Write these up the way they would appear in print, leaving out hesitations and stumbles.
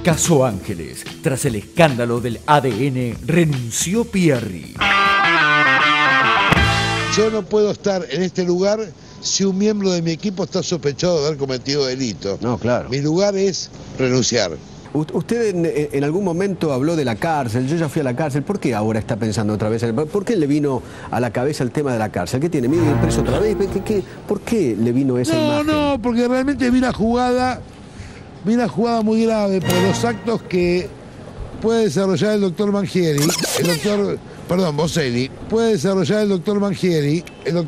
Caso Ángeles. Tras el escándalo del ADN, renunció Pierri. Yo no puedo estar en este lugar si un miembro de mi equipo está sospechado de haber cometido delito. No, claro. Mi lugar es renunciar. Usted en algún momento habló de la cárcel, yo ya fui a la cárcel. ¿Por qué ahora está pensando otra vez? ¿Por qué le vino a la cabeza el tema de la cárcel? ¿Qué tiene? ¿Miedo de ir preso otra vez? ¿Por qué le vino esa imagen? No, porque realmente vi una jugada muy grave por los actos que puede desarrollar el doctor Mangieri, Boselli, puede desarrollar el doctor Mangieri,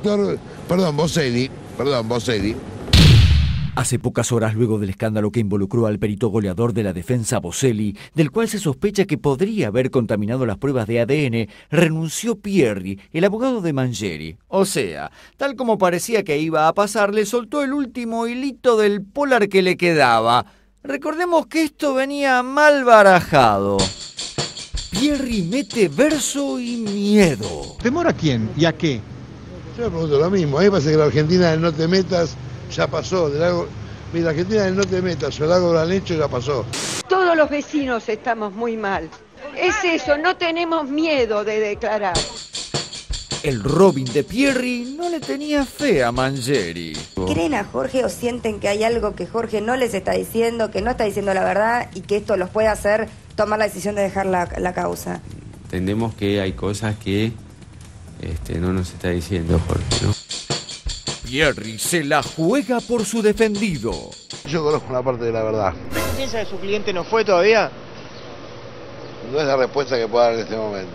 Boselli. Hace pocas horas, luego del escándalo que involucró al perito goleador de la defensa Boselli, del cual se sospecha que podría haber contaminado las pruebas de ADN, renunció Pierri, el abogado de Mangieri. O sea, tal como parecía que iba a pasar, le soltó el último hilito del polar que le quedaba. Recordemos que esto venía mal barajado. Pierri mete verso y miedo. ¿Temor a quién y a qué? Yo me pregunto lo mismo. A mí me parece que la Argentina del no te metas ya pasó. La Argentina del no te metas o el lago lo han hecho ya pasó. Todos los vecinos estamos muy mal. Es eso, no tenemos miedo de declarar. El Robin de Pierri no le tenía fe a Mangieri. ¿Creen a Jorge o sienten que hay algo que Jorge no les está diciendo, que no está diciendo la verdad y que esto los puede hacer tomar la decisión de dejar la causa? Entendemos que hay cosas que no nos está diciendo Jorge, ¿no? Pierri se la juega por su defendido. Yo conozco una parte de la verdad. ¿Qué piensa que su cliente no fue todavía? No es la respuesta que puedo dar en este momento.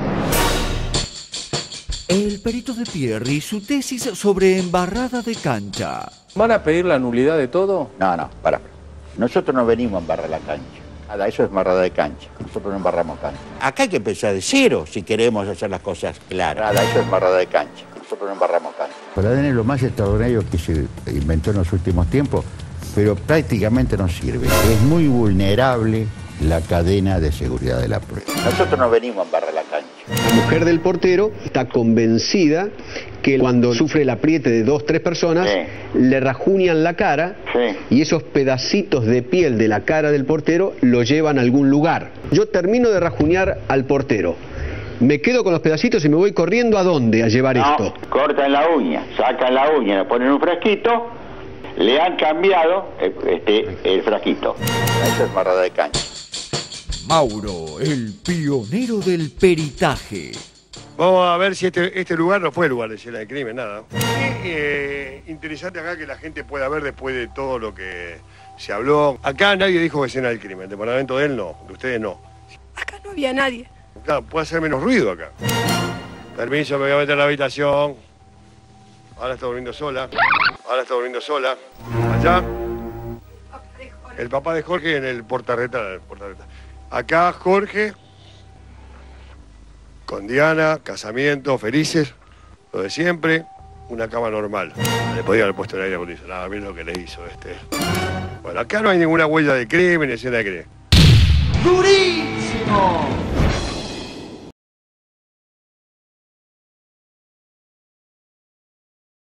El perito de Pierri, su tesis sobre embarrada de cancha. ¿Van a pedir la nulidad de todo? No, para. Nosotros no venimos a embarrar la cancha. Nada, eso es embarrada de cancha. Nosotros no embarramos cancha. Acá hay que empezar de cero si queremos hacer las cosas claras. Nada, eso es embarrada de cancha. Nosotros no embarramos cancha. El ADN es lo más extraordinario que se inventó en los últimos tiempos, pero prácticamente no sirve. Es muy vulnerable la cadena de seguridad de la prueba. Nosotros no venimos a embarrar la cancha. La mujer del portero está convencida que cuando sufre el apriete de 2 o 3 personas, le rajuñan la cara y esos pedacitos de piel de la cara del portero lo llevan a algún lugar. Yo termino de rajuñar al portero. Me quedo con los pedacitos y me voy corriendo ¿a dónde? A llevar esto. Cortan la uña, sacan la uña, la ponen en un frasquito, le han cambiado el frasquito. Eso es embarrada de cancha. Mauro, el pionero del peritaje. Vamos a ver si este lugar no fue el lugar de escena del crimen, nada. Qué interesante acá que la gente pueda ver después de todo lo que se habló. Acá nadie dijo escena del crimen, el departamento de él no, de ustedes no. Acá no había nadie. Claro, puede hacer menos ruido acá. Permiso, me voy a meter en la habitación. Ahora está durmiendo sola. Allá. El papá de Jorge en el portarreta. Acá Jorge, con Diana, casamiento, felices, lo de siempre, una cama normal. Le podía haber puesto el aire acondicionado, nada, miren lo que le hizo Bueno, acá no hay ninguna huella de crimen, ni escena de crimen. ¡Durísimo!